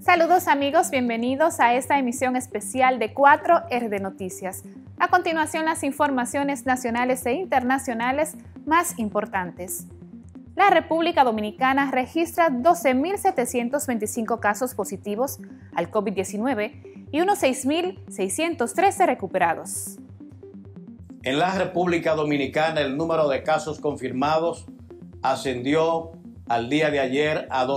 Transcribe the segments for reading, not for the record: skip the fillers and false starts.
Saludos amigos, bienvenidos a esta emisión especial de 4RD Noticias. A continuación, las informaciones nacionales e internacionales más importantes. La República Dominicana registra 12.725 casos positivos al COVID-19 y unos 6.613 recuperados. En la República Dominicana, el número de casos confirmados ascendió al día de ayer a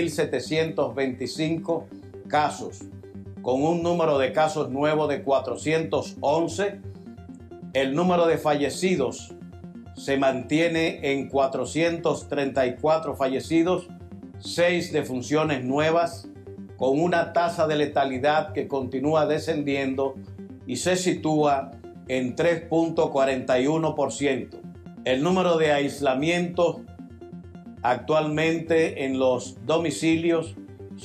12.725 casos, con un número de casos nuevos de 411. El número de fallecidos se mantiene en 434 fallecidos, 6 defunciones nuevas, con una tasa de letalidad que continúa descendiendo y se sitúa en 3.41%. El número de aislamientos actualmente en los domicilios,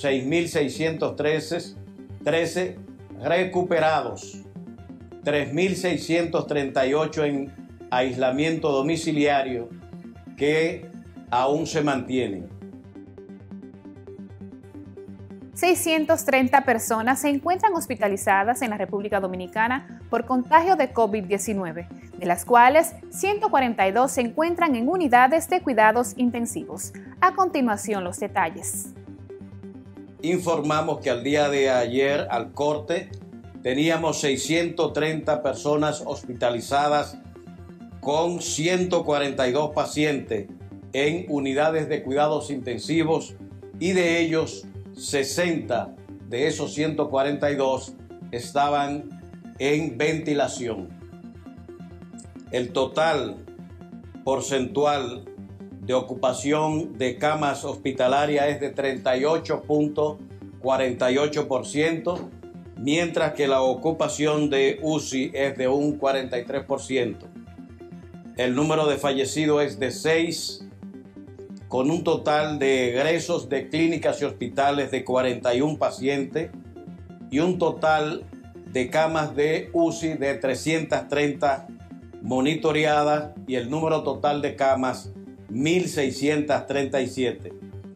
6.613 recuperados, 3.638 en aislamiento domiciliario que aún se mantienen. 630 personas se encuentran hospitalizadas en la República Dominicana por contagio de COVID-19, de las cuales 142 se encuentran en unidades de cuidados intensivos. A continuación, los detalles. Informamos que al día de ayer, al corte, teníamos 630 personas hospitalizadas con 142 pacientes en unidades de cuidados intensivos y de ellos 60 de esos 142 estaban en ventilación. El total porcentual de ocupación de camas hospitalarias es de 38.48%, mientras que la ocupación de UCI es de un 43%. El número de fallecidos es de 6, con un total de egresos de clínicas y hospitales de 41 pacientes y un total de camas de UCI de 330 monitoreadas y el número total de camas 1.637.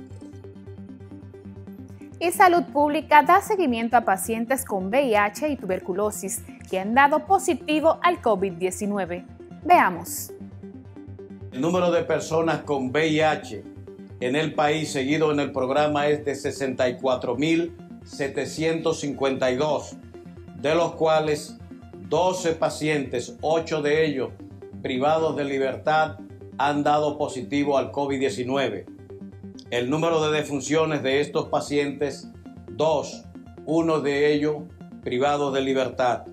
Y Salud Pública da seguimiento a pacientes con VIH y tuberculosis que han dado positivo al COVID-19. Veamos. El número de personas con VIH en el país seguido en el programa es de 64.752, de los cuales 12 pacientes, 8 de ellos privados de libertad, han dado positivo al COVID-19. El número de defunciones de estos pacientes, 2, uno de ellos privados de libertad.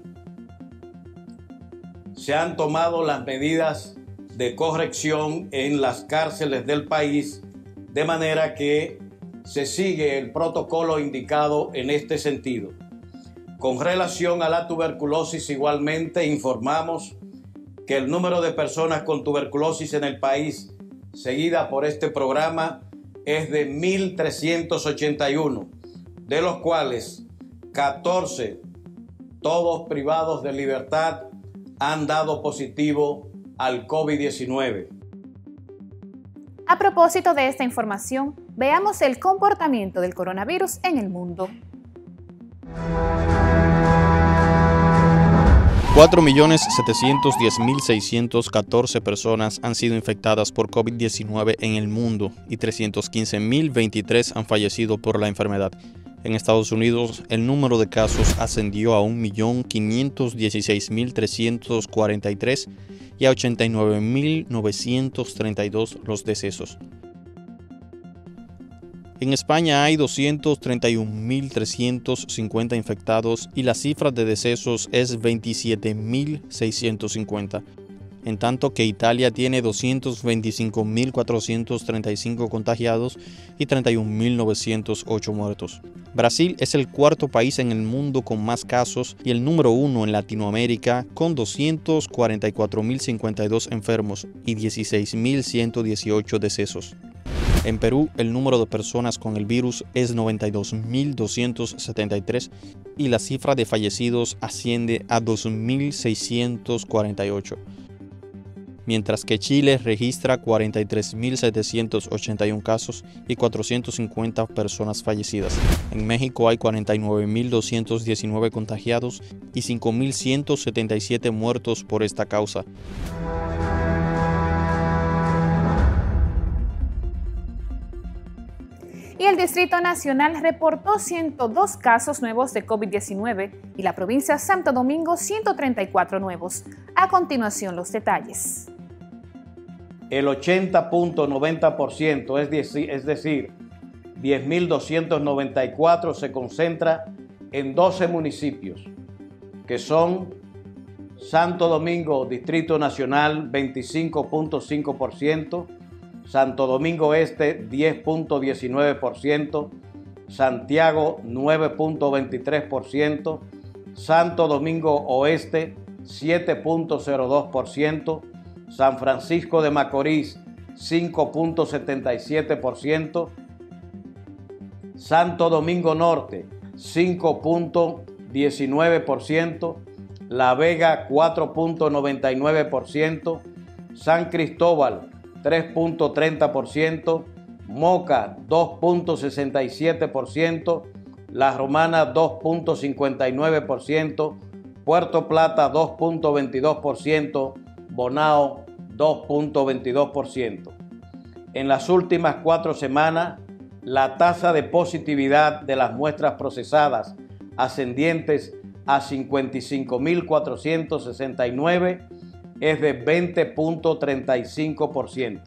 Se han tomado las medidas de corrección en las cárceles del país, de manera que se sigue el protocolo indicado en este sentido. Con relación a la tuberculosis, igualmente informamos que el número de personas con tuberculosis en el país, seguida por este programa, es de 1.381, de los cuales 14, todos privados de libertad, han dado positivo al COVID-19. A propósito de esta información, veamos el comportamiento del coronavirus en el mundo. 4.710.614 personas han sido infectadas por COVID-19 en el mundo y 315.023 han fallecido por la enfermedad. En Estados Unidos, el número de casos ascendió a 1.516.343 y a 89.932 los decesos. En España hay 231.350 infectados y la cifra de decesos es 27.650, en tanto que Italia tiene 225.435 contagiados y 31.908 muertos. Brasil es el cuarto país en el mundo con más casos y el número 1 en Latinoamérica con 244.052 enfermos y 16.118 decesos. En Perú, el número de personas con el virus es 92.273 y la cifra de fallecidos asciende a 2.648. mientras que Chile registra 43.781 casos y 450 personas fallecidas. En México hay 49.219 contagiados y 5.177 muertos por esta causa. Y el Distrito Nacional reportó 102 casos nuevos de COVID-19 y la provincia de Santo Domingo 134 nuevos. A continuación, los detalles. El 80.90%, es decir, 10.294 se concentra en 12 municipios, que son Santo Domingo, Distrito Nacional, 25.5%, Santo Domingo Este 10.19%, Santiago 9.23%, Santo Domingo Oeste 7.02%, San Francisco de Macorís 5.77%, Santo Domingo Norte 5.19%, La Vega 4.99%, San Cristóbal 3.30%, Moca 2.67%, La Romana 2.59%, Puerto Plata 2.22%, Bonao 2.22%. En las últimas 4 semanas, la tasa de positividad de las muestras procesadas ascendientes a 55.469 es de 20.35%.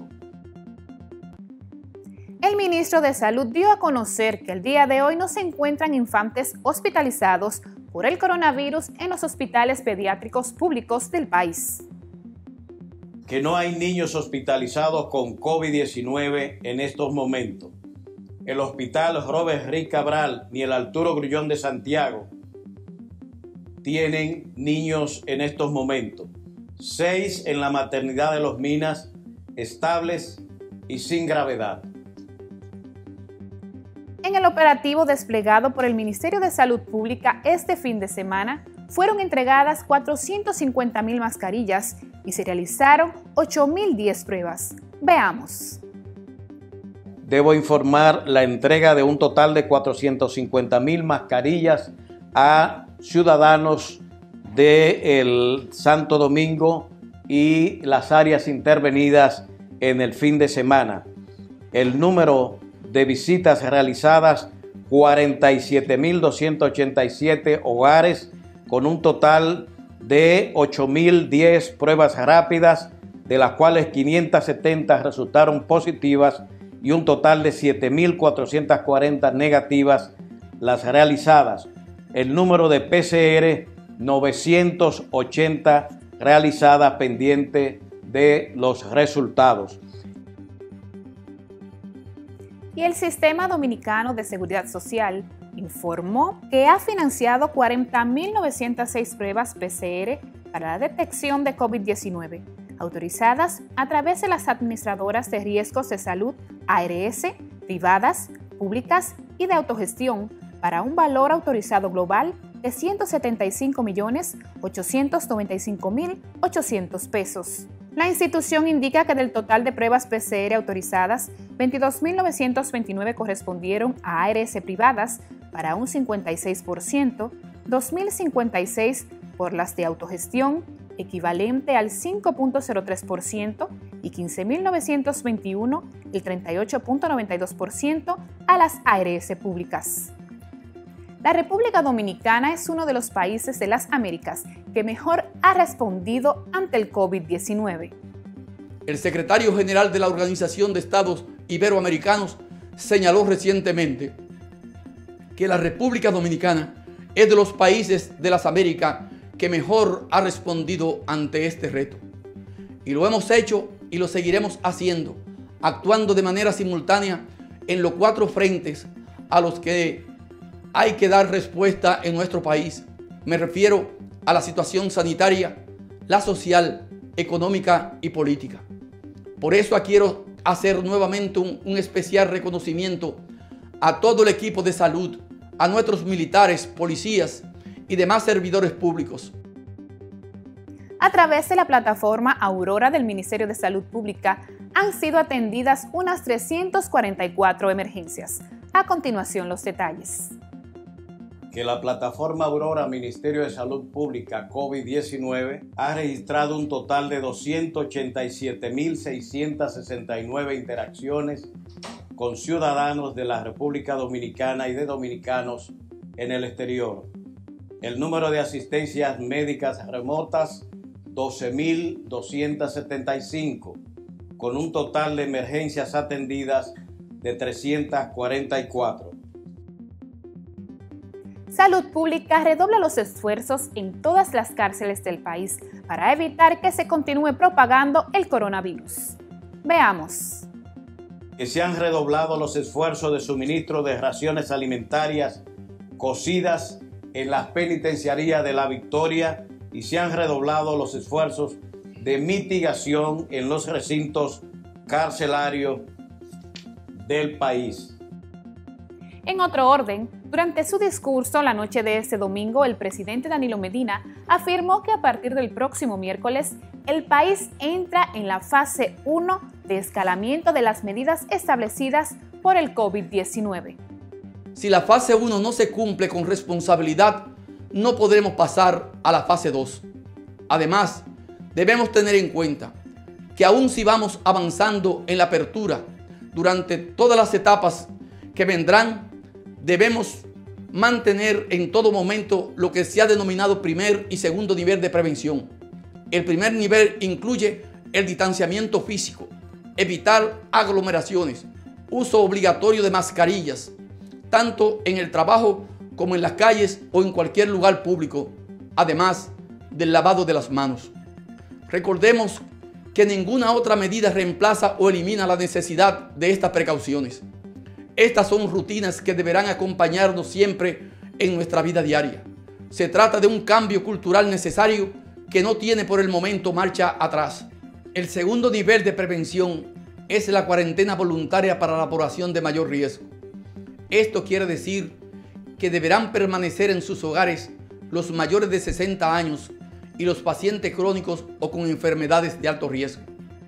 El ministro de Salud dio a conocer que el día de hoy no se encuentran infantes hospitalizados por el coronavirus en los hospitales pediátricos públicos del país. Que no hay niños hospitalizados con COVID-19 en estos momentos. El Hospital Robert Rick Cabral ni el Arturo Grullón de Santiago tienen niños en estos momentos. 6 en la maternidad de Los Minas, estables y sin gravedad. En el operativo desplegado por el Ministerio de Salud Pública este fin de semana, fueron entregadas 450.000 mascarillas y se realizaron 8.010 pruebas. Veamos. Debo informar la entrega de un total de 450.000 mascarillas a ciudadanos de Santo Domingo y las áreas intervenidas en el fin de semana. El número de visitas realizadas, 47.287 hogares, con un total de 8.010 pruebas rápidas, de las cuales 570 resultaron positivas y un total de 7.440 negativas las realizadas. El número de PCR, 980 realizadas, pendiente de los resultados. Y el Sistema Dominicano de Seguridad Social informó que ha financiado 40.906 pruebas PCR para la detección de COVID-19, autorizadas a través de las administradoras de riesgos de salud ARS, privadas, públicas y de autogestión, para un valor autorizado global de 175.895.800 pesos. La institución indica que del total de pruebas PCR autorizadas, 22.929 correspondieron a ARS privadas para un 56%, 2.056 por las de autogestión, equivalente al 5.03%, y 15.921, el 38.92%, a las ARS públicas. La República Dominicana es uno de los países de las Américas que mejor ha respondido ante el COVID-19. El secretario general de la Organización de Estados Iberoamericanos señaló recientemente que la República Dominicana es de los países de las Américas que mejor ha respondido ante este reto. Y lo hemos hecho y lo seguiremos haciendo, actuando de manera simultánea en los 4 frentes a los que hay que dar respuesta en nuestro país. Me refiero a la situación sanitaria, la social, económica y política. Por eso quiero hacer nuevamente un especial reconocimiento a todo el equipo de salud, a nuestros militares, policías y demás servidores públicos. A través de la plataforma Aurora del Ministerio de Salud Pública han sido atendidas unas 344 emergencias. A continuación, los detalles. Que la plataforma Aurora Ministerio de Salud Pública COVID-19 ha registrado un total de 287.669 interacciones con ciudadanos de la República Dominicana y de dominicanos en el exterior. El número de asistencias médicas remotas, 12.275, con un total de emergencias atendidas de 344. Salud Pública redobla los esfuerzos en todas las cárceles del país para evitar que se continúe propagando el coronavirus. Veamos. Que se han redoblado los esfuerzos de suministro de raciones alimentarias cocidas en las penitenciarías de La Victoria y se han redoblado los esfuerzos de mitigación en los recintos carcelarios del país. En otro orden, durante su discurso la noche de este domingo, el presidente Danilo Medina afirmó que a partir del próximo miércoles, el país entra en la fase 1 de escalamiento de las medidas establecidas por el COVID-19. Si la fase 1 no se cumple con responsabilidad, no podremos pasar a la fase 2. Además, debemos tener en cuenta que aun si vamos avanzando en la apertura durante todas las etapas que vendrán, debemos mantener en todo momento lo que se ha denominado primer y segundo nivel de prevención. El primer nivel incluye el distanciamiento físico, evitar aglomeraciones, uso obligatorio de mascarillas, tanto en el trabajo como en las calles o en cualquier lugar público, además del lavado de las manos. Recordemos que ninguna otra medida reemplaza o elimina la necesidad de estas precauciones. Estas son rutinas que deberán acompañarnos siempre en nuestra vida diaria. Se trata de un cambio cultural necesario que no tiene por el momento marcha atrás. El segundo nivel de prevención es la cuarentena voluntaria para la población de mayor riesgo. Esto quiere decir que deberán permanecer en sus hogares los mayores de 60 años y los pacientes crónicos o con enfermedades de alto riesgo.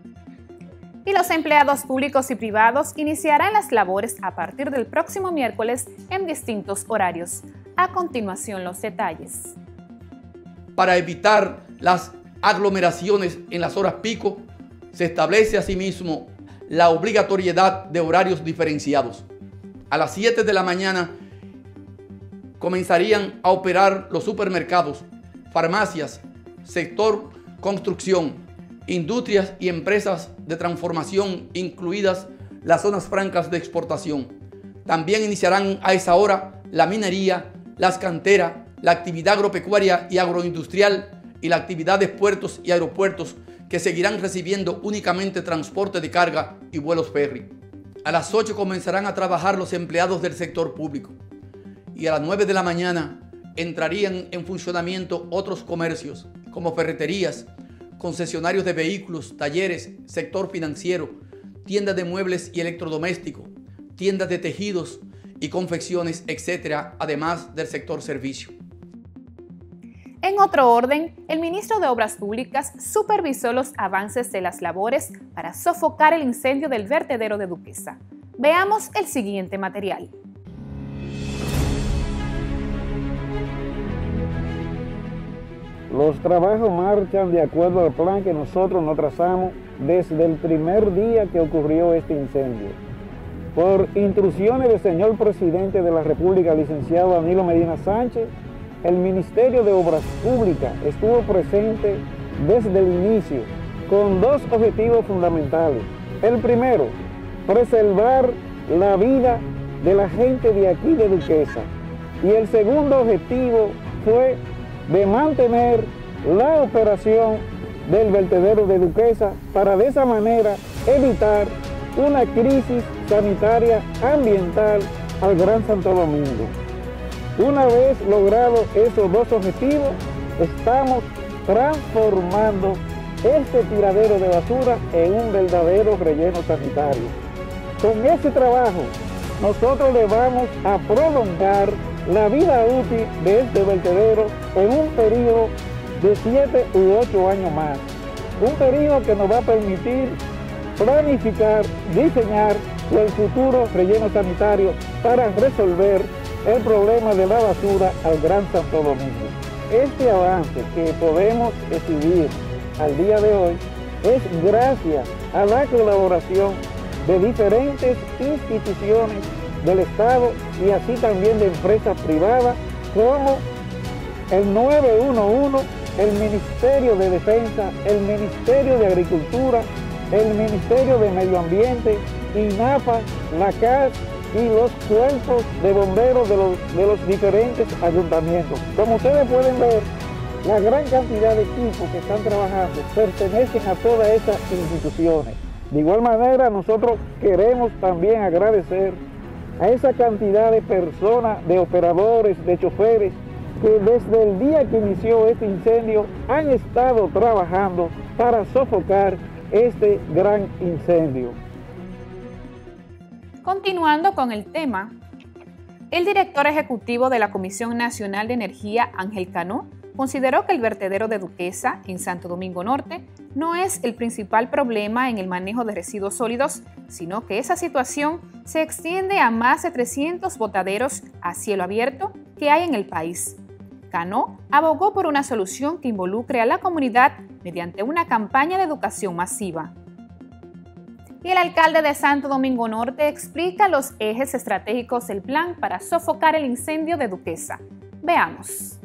Y los empleados públicos y privados iniciarán las labores a partir del próximo miércoles en distintos horarios. A continuación, los detalles. Para evitar las aglomeraciones en las horas pico, se establece asimismo la obligatoriedad de horarios diferenciados. A las 7 de la mañana comenzarían a operar los supermercados, farmacias, sector construcción, industrias y empresas de transformación, incluidas las zonas francas de exportación. También iniciarán a esa hora la minería, las canteras, la actividad agropecuaria y agroindustrial y la actividad de puertos y aeropuertos, que seguirán recibiendo únicamente transporte de carga y vuelos ferry. A las 8 comenzarán a trabajar los empleados del sector público y a las 9 de la mañana entrarían en funcionamiento otros comercios como ferreterías, concesionarios de vehículos, talleres, sector financiero, tiendas de muebles y electrodomésticos, tiendas de tejidos y confecciones, etc., además del sector servicio. En otro orden, el ministro de Obras Públicas supervisó los avances de las labores para sofocar el incendio del vertedero de Duquesa. Veamos el siguiente material. Los trabajos marchan de acuerdo al plan que nosotros nos trazamos desde el primer día que ocurrió este incendio. Por instrucciones del señor presidente de la República, licenciado Danilo Medina Sánchez, el Ministerio de Obras Públicas estuvo presente desde el inicio con dos objetivos fundamentales. El primero, preservar la vida de la gente de aquí de Duquesa. Y el segundo objetivo fue de mantener la operación del vertedero de Duquesa para de esa manera evitar una crisis sanitaria ambiental al Gran Santo Domingo. Una vez logrados esos dos objetivos, estamos transformando este tiradero de basura en un verdadero relleno sanitario. Con este trabajo, nosotros le vamos a prolongar la vida útil de este vertedero en un periodo de 7 u 8 años más. Un periodo que nos va a permitir planificar, diseñar el futuro relleno sanitario para resolver el problema de la basura al Gran Santo Domingo. Este avance que podemos exhibir al día de hoy es gracias a la colaboración de diferentes instituciones del Estado y así también de empresas privadas como el 911, el Ministerio de Defensa, el Ministerio de Agricultura, el Ministerio de Medio Ambiente, INAPA, la CAS y los cuerpos de bomberos de los diferentes ayuntamientos. Como ustedes pueden ver, la gran cantidad de equipos que están trabajando pertenecen a todas estas instituciones. De igual manera, nosotros queremos también agradecer a esa cantidad de personas, de operadores, de choferes, que desde el día que inició este incendio han estado trabajando para sofocar este gran incendio. Continuando con el tema, el director ejecutivo de la Comisión Nacional de Energía, Ángel Cano, consideró que el vertedero de Duquesa, en Santo Domingo Norte, no es el principal problema en el manejo de residuos sólidos, sino que esa situación se extiende a más de 300 botaderos a cielo abierto que hay en el país. Cano abogó por una solución que involucre a la comunidad mediante una campaña de educación masiva. Y el alcalde de Santo Domingo Norte explica los ejes estratégicos del plan para sofocar el incendio de Duquesa. Veamos.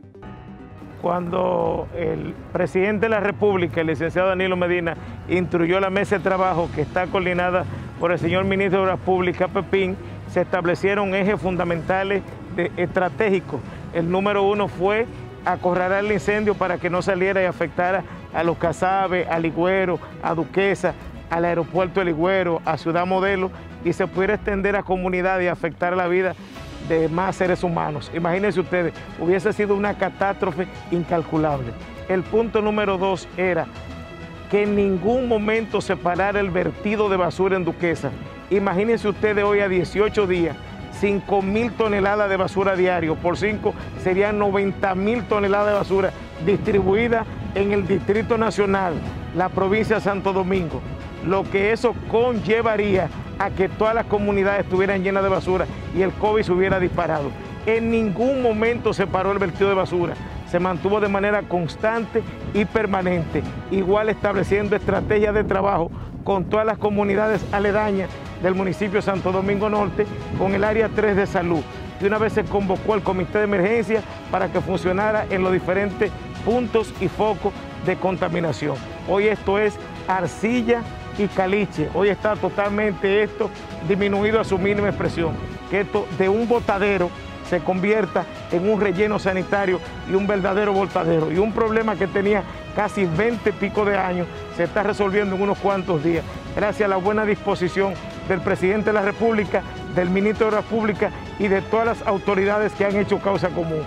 Cuando el presidente de la República, el licenciado Danilo Medina, instruyó la mesa de trabajo que está coordinada por el señor ministro de Obras Públicas, Pepín, se establecieron ejes fundamentales estratégicos. El número 1 fue acorralar el incendio para que no saliera y afectara a Los Casabes, a Ligüero, a Duquesa, al aeropuerto de Ligüero, a Ciudad Modelo, y se pudiera extender a comunidades y afectar la vida de más seres humanos. Imagínense ustedes, hubiese sido una catástrofe incalculable. El punto número 2 era que en ningún momento se parara el vertido de basura en Duquesa. Imagínense ustedes hoy a 18 días, 5.000 toneladas de basura diario, por 5 serían 90.000 toneladas de basura distribuidas en el Distrito Nacional, la provincia de Santo Domingo, lo que eso conllevaría a que todas las comunidades estuvieran llenas de basura y el COVID se hubiera disparado. En ningún momento se paró el vertido de basura, se mantuvo de manera constante y permanente, igual estableciendo estrategias de trabajo con todas las comunidades aledañas del municipio de Santo Domingo Norte, con el área 3 de salud. Y una vez se convocó el comité de emergencia para que funcionara en los diferentes puntos y focos de contaminación. Hoy esto es arcilla y caliche, hoy está totalmente esto disminuido a su mínima expresión, que esto de un botadero se convierta en un relleno sanitario y un verdadero botadero. Y un problema que tenía casi 20 y pico de años se está resolviendo en unos cuantos días, gracias a la buena disposición del presidente de la República, del ministro de Obras Públicas y de todas las autoridades que han hecho causa común.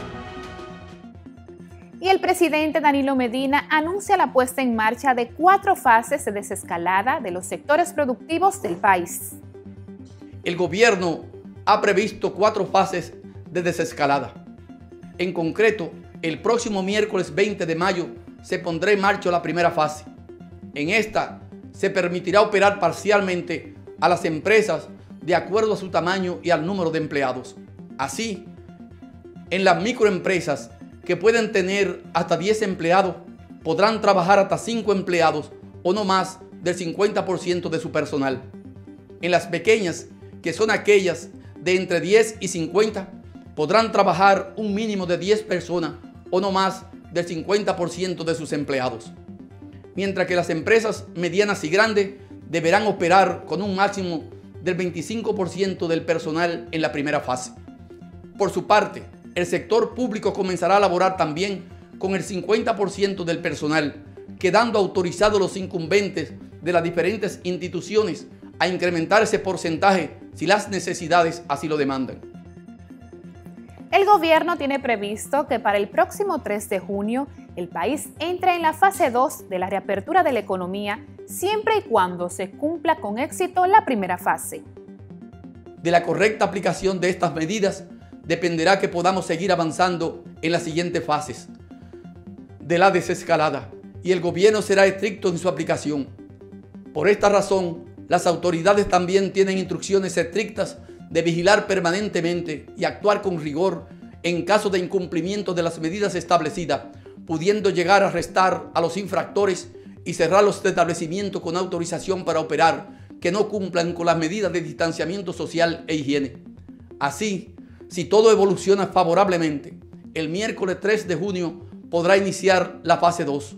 Y el presidente Danilo Medina anuncia la puesta en marcha de 4 fases de desescalada de los sectores productivos del país. El gobierno ha previsto 4 fases de desescalada. En concreto, el próximo miércoles 20 de mayo se pondrá en marcha la primera fase. En esta se permitirá operar parcialmente a las empresas de acuerdo a su tamaño y al número de empleados. Así, en las microempresas que pueden tener hasta 10 empleados, podrán trabajar hasta 5 empleados o no más del 50% de su personal. En las pequeñas, que son aquellas de entre 10 y 50, podrán trabajar un mínimo de 10 personas o no más del 50% de sus empleados. Mientras que las empresas medianas y grandes deberán operar con un máximo del 25% del personal en la primera fase. Por su parte, el sector público comenzará a laborar también con el 50% del personal, quedando autorizados los incumbentes de las diferentes instituciones a incrementar ese porcentaje si las necesidades así lo demandan. El gobierno tiene previsto que para el próximo 3 de junio el país entre en la fase 2 de la reapertura de la economía, siempre y cuando se cumpla con éxito la primera fase. De la correcta aplicación de estas medidas dependerá que podamos seguir avanzando en las siguientes fases. de la desescalada y el gobierno será estricto en su aplicación. Por esta razón, las autoridades también tienen instrucciones estrictas de vigilar permanentemente y actuar con rigor en caso de incumplimiento de las medidas establecidas, pudiendo llegar a arrestar a los infractores y cerrar los establecimientos con autorización para operar que no cumplan con las medidas de distanciamiento social e higiene. Así, si todo evoluciona favorablemente, el miércoles 3 de junio podrá iniciar la fase 2.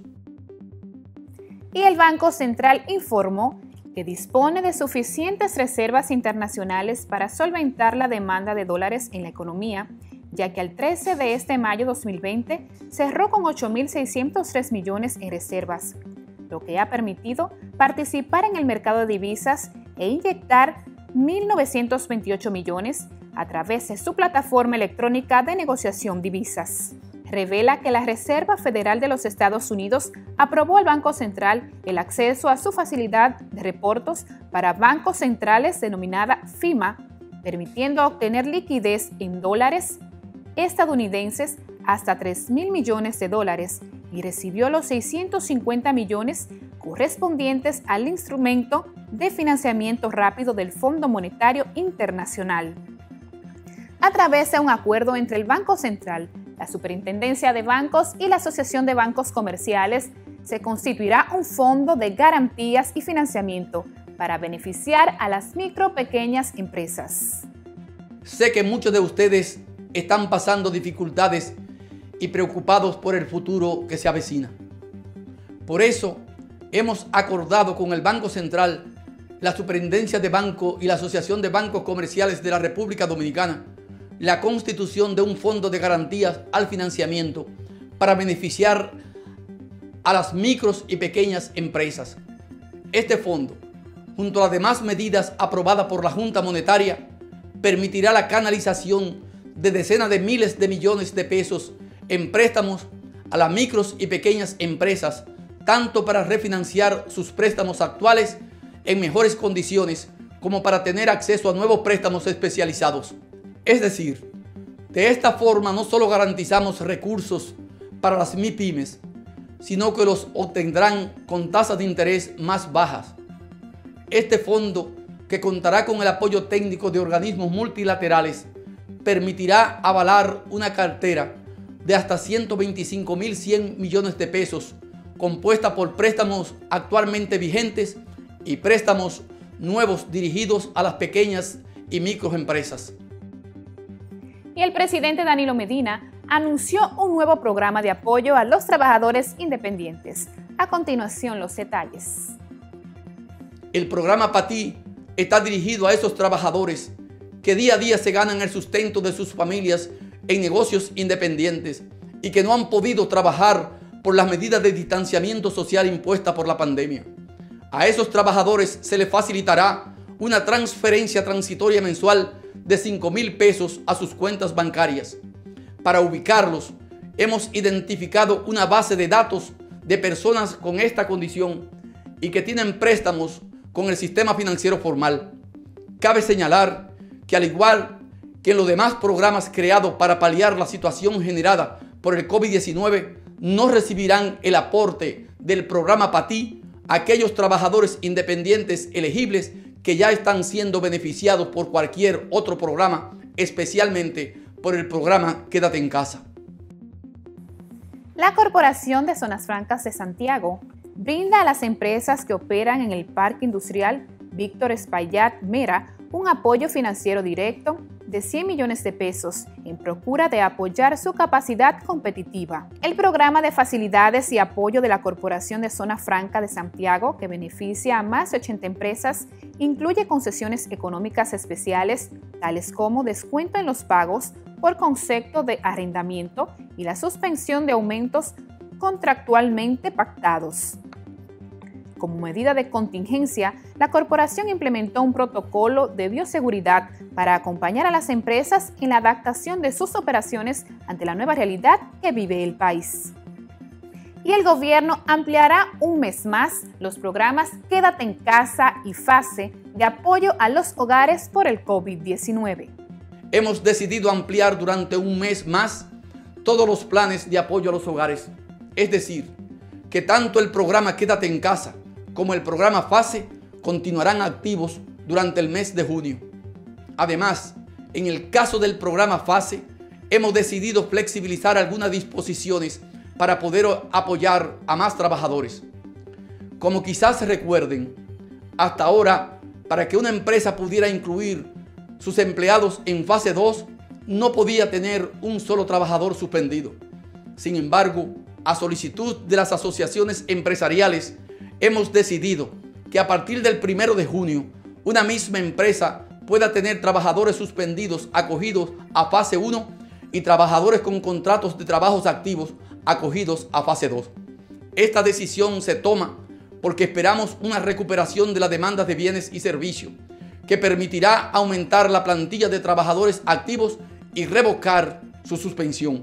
Y el Banco Central informó que dispone de suficientes reservas internacionales para solventar la demanda de dólares en la economía, ya que al 13 de este mayo 2020 cerró con 8.603 millones en reservas, lo que ha permitido participar en el mercado de divisas e inyectar 1.928 millones a través de su plataforma electrónica de negociación divisas. Revela que la Reserva Federal de los Estados Unidos aprobó al Banco Central el acceso a su facilidad de reportos para bancos centrales denominada FIMA, permitiendo obtener liquidez en dólares estadounidenses hasta $3.000 millones y recibió los 650 millones correspondientes al instrumento de financiamiento rápido del Fondo Monetario Internacional. A través de un acuerdo entre el Banco Central, la Superintendencia de Bancos y la Asociación de Bancos Comerciales, se constituirá un fondo de garantías y financiamiento para beneficiar a las pequeñas empresas. Sé que muchos de ustedes están pasando dificultades y preocupados por el futuro que se avecina. Por eso, hemos acordado con el Banco Central, la Superintendencia de Bancos y la Asociación de Bancos Comerciales de la República Dominicana la constitución de un fondo de garantías al financiamiento para beneficiar a las micros y pequeñas empresas. Este fondo, junto a las demás medidas aprobadas por la Junta Monetaria, permitirá la canalización de decenas de miles de millones de pesos en préstamos a las micros y pequeñas empresas, tanto para refinanciar sus préstamos actuales en mejores condiciones como para tener acceso a nuevos préstamos especializados. Es decir, de esta forma no solo garantizamos recursos para las MIPYMES, sino que los obtendrán con tasas de interés más bajas. Este fondo, que contará con el apoyo técnico de organismos multilaterales, permitirá avalar una cartera de hasta 125.100 millones de pesos, compuesta por préstamos actualmente vigentes y préstamos nuevos dirigidos a las pequeñas y microempresas. Y el presidente Danilo Medina anunció un nuevo programa de apoyo a los trabajadores independientes. A continuación, los detalles. El programa PATI está dirigido a esos trabajadores que día a día se ganan el sustento de sus familias en negocios independientes y que no han podido trabajar por las medidas de distanciamiento social impuestas por la pandemia. A esos trabajadores se les facilitará una transferencia transitoria mensual de 5.000 pesos a sus cuentas bancarias. Para ubicarlos, hemos identificado una base de datos de personas con esta condición y que tienen préstamos con el sistema financiero formal. Cabe señalar que al igual que en los demás programas creados para paliar la situación generada por el COVID-19, no recibirán el aporte del programa PATI aquellos trabajadores independientes elegibles que ya están siendo beneficiados por cualquier otro programa, especialmente por el programa Quédate en Casa. La Corporación de Zonas Francas de Santiago brinda a las empresas que operan en el Parque Industrial Víctor Espaillat Mera un apoyo financiero directo de 100 millones de pesos en procura de apoyar su capacidad competitiva. El programa de facilidades y apoyo de la Corporación de Zona Franca de Santiago, que beneficia a más de 80 empresas, incluye concesiones económicas especiales, tales como descuento en los pagos por concepto de arrendamiento y la suspensión de aumentos contractualmente pactados. Como medida de contingencia, la corporación implementó un protocolo de bioseguridad para acompañar a las empresas en la adaptación de sus operaciones ante la nueva realidad que vive el país. Y el gobierno ampliará un mes más los programas Quédate en Casa y FASE de apoyo a los hogares por el COVID-19. Hemos decidido ampliar durante un mes más todos los planes de apoyo a los hogares. Es decir, que tanto el programa Quédate en Casa como el programa FASE continuarán activos durante el mes de junio. Además, en el caso del programa FASE, hemos decidido flexibilizar algunas disposiciones para poder apoyar a más trabajadores. Como quizás recuerden, hasta ahora, para que una empresa pudiera incluir sus empleados en fase 2, no podía tener un solo trabajador suspendido. Sin embargo, a solicitud de las asociaciones empresariales, hemos decidido que a partir del 1 de junio, una misma empresa pueda tener trabajadores suspendidos acogidos a fase 1 y trabajadores con contratos de trabajos activos acogidos a fase 2. Esta decisión se toma porque esperamos una recuperación de la demanda de bienes y servicios que permitirá aumentar la plantilla de trabajadores activos y revocar su suspensión.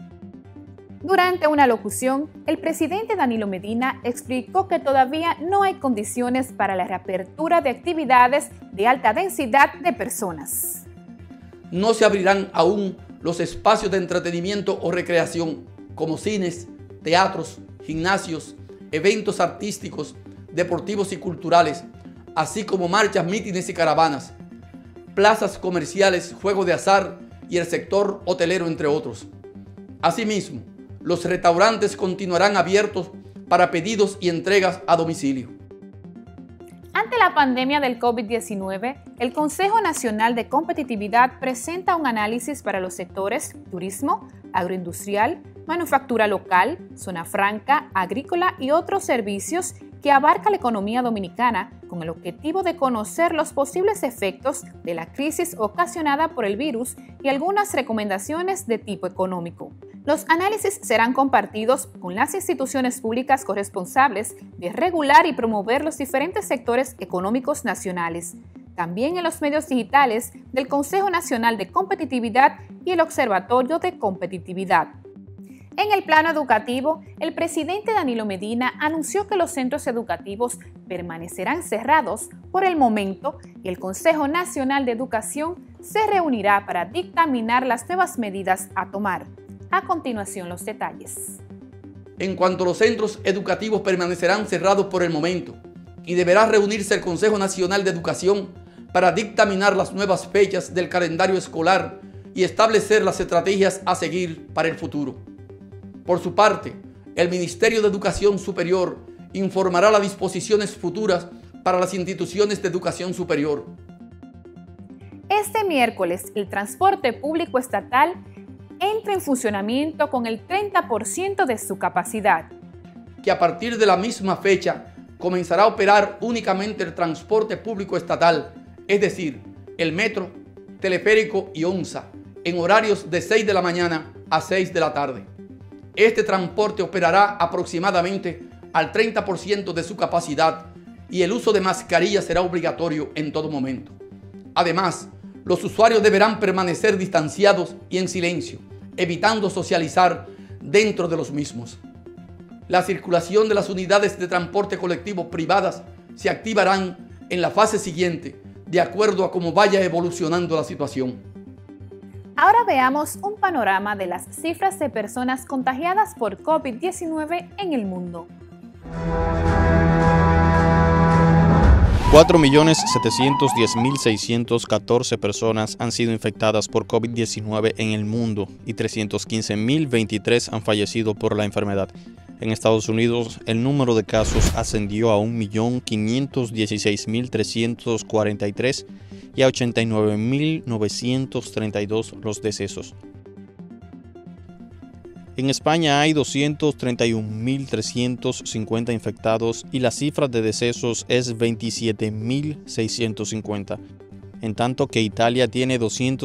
Durante una locución, el presidente Danilo Medina explicó que todavía no hay condiciones para la reapertura de actividades de alta densidad de personas. No se abrirán aún los espacios de entretenimiento o recreación, como cines, teatros, gimnasios, eventos artísticos, deportivos y culturales, así como marchas, mítines y caravanas, plazas comerciales, juegos de azar y el sector hotelero, entre otros. Asimismo, los restaurantes continuarán abiertos para pedidos y entregas a domicilio. Ante la pandemia del COVID-19, el Consejo Nacional de Competitividad presenta un análisis para los sectores turismo, agroindustrial, manufactura local, zona franca, agrícola y otros servicios que abarca la economía dominicana con el objetivo de conocer los posibles efectos de la crisis ocasionada por el virus y algunas recomendaciones de tipo económico. Los análisis serán compartidos con las instituciones públicas corresponsables de regular y promover los diferentes sectores económicos nacionales, también en los medios digitales del Consejo Nacional de Competitividad y el Observatorio de Competitividad. En el plano educativo, el presidente Danilo Medina anunció que los centros educativos permanecerán cerrados por el momento y el Consejo Nacional de Educación se reunirá para dictaminar las nuevas medidas a tomar. A continuación, los detalles. En cuanto a los centros educativos permanecerán cerrados por el momento y deberá reunirse el Consejo Nacional de Educación para dictaminar las nuevas fechas del calendario escolar y establecer las estrategias a seguir para el futuro. Por su parte, el Ministerio de Educación Superior informará las disposiciones futuras para las instituciones de educación superior. Este miércoles, el transporte público estatal entra en funcionamiento con el 30% de su capacidad. Que a partir de la misma fecha comenzará a operar únicamente el transporte público estatal, es decir, el metro, teleférico y ONSA, en horarios de 6 de la mañana a 6 de la tarde. Este transporte operará aproximadamente al 30% de su capacidad y el uso de mascarillas será obligatorio en todo momento. Además, los usuarios deberán permanecer distanciados y en silencio, evitando socializar dentro de los mismos. La circulación de las unidades de transporte colectivo privadas se activarán en la fase siguiente, de acuerdo a cómo vaya evolucionando la situación. Ahora veamos un panorama de las cifras de personas contagiadas por COVID-19 en el mundo. 4.710.614 personas han sido infectadas por COVID-19 en el mundo y 315.043 han fallecido por la enfermedad. En Estados Unidos, el número de casos ascendió a 1.516.343 y a 89.932 los decesos. En España hay 231.350 infectados y la cifra de decesos es 27.650, en tanto que Italia tiene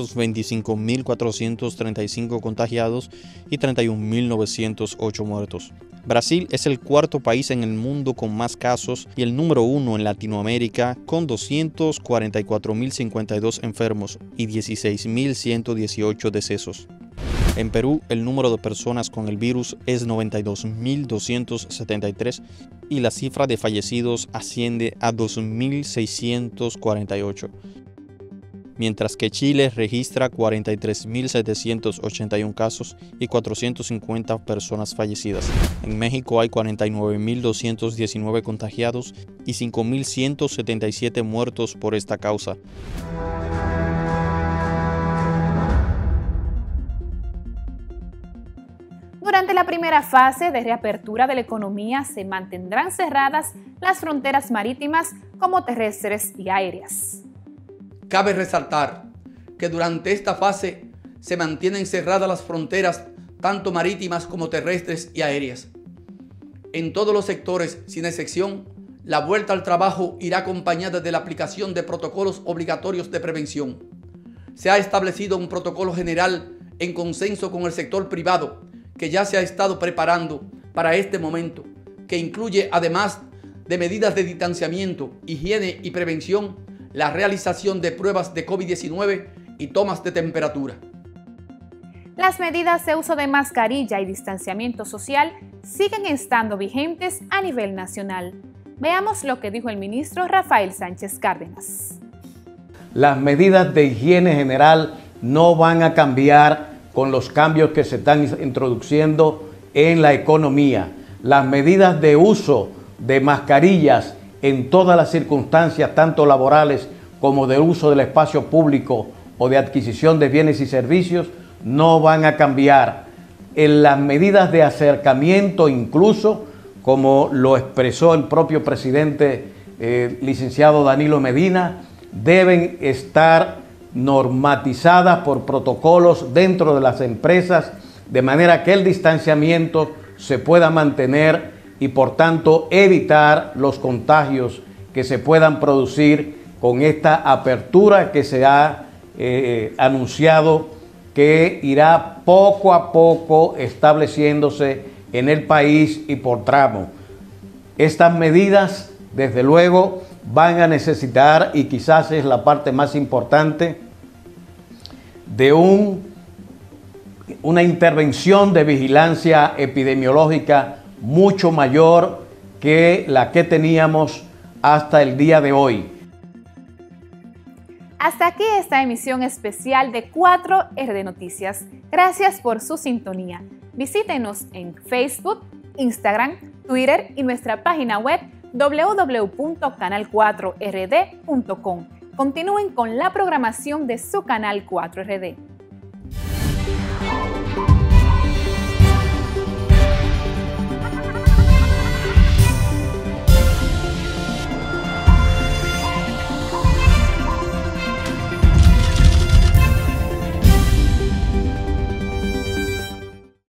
225.435 contagiados y 31.908 muertos. Brasil es el cuarto país en el mundo con más casos y el número 1 en Latinoamérica con 244.052 enfermos y 16.118 decesos. En Perú, el número de personas con el virus es 92.273 y la cifra de fallecidos asciende a 2.648. mientras que Chile registra 43.781 casos y 450 personas fallecidas. En México hay 49.219 contagiados y 5.177 muertos por esta causa. Durante la primera fase de reapertura de la economía se mantendrán cerradas las fronteras marítimas como terrestres y aéreas. Cabe resaltar que durante esta fase se mantienen cerradas las fronteras tanto marítimas como terrestres y aéreas. En todos los sectores, sin excepción, la vuelta al trabajo irá acompañada de la aplicación de protocolos obligatorios de prevención. Se ha establecido un protocolo general en consenso con el sector privado que ya se ha estado preparando para este momento, que incluye, además de medidas de distanciamiento, higiene y prevención, la realización de pruebas de COVID-19 y tomas de temperatura. Las medidas de uso de mascarilla y distanciamiento social siguen estando vigentes a nivel nacional. Veamos lo que dijo el ministro Rafael Sánchez Cárdenas. Las medidas de higiene general no van a cambiar con los cambios que se están introduciendo en la economía. Las medidas de uso de mascarillas en todas las circunstancias, tanto laborales como de uso del espacio público o de adquisición de bienes y servicios, no van a cambiar. En las medidas de acercamiento, incluso, como lo expresó el propio presidente, licenciado Danilo Medina, deben estar normatizadas por protocolos dentro de las empresas, de manera que el distanciamiento se pueda mantener y por tanto evitar los contagios que se puedan producir con esta apertura que se ha anunciado, que irá poco a poco estableciéndose en el país y por tramo. Estas medidas, desde luego, van a necesitar, y quizás es la parte más importante, de una intervención de vigilancia epidemiológica mucho mayor que la que teníamos hasta el día de hoy. Hasta aquí esta emisión especial de 4RD Noticias. Gracias por su sintonía. Visítenos en Facebook, Instagram, Twitter y nuestra página web www.canal4rd.com. Continúen con la programación de su canal 4RD.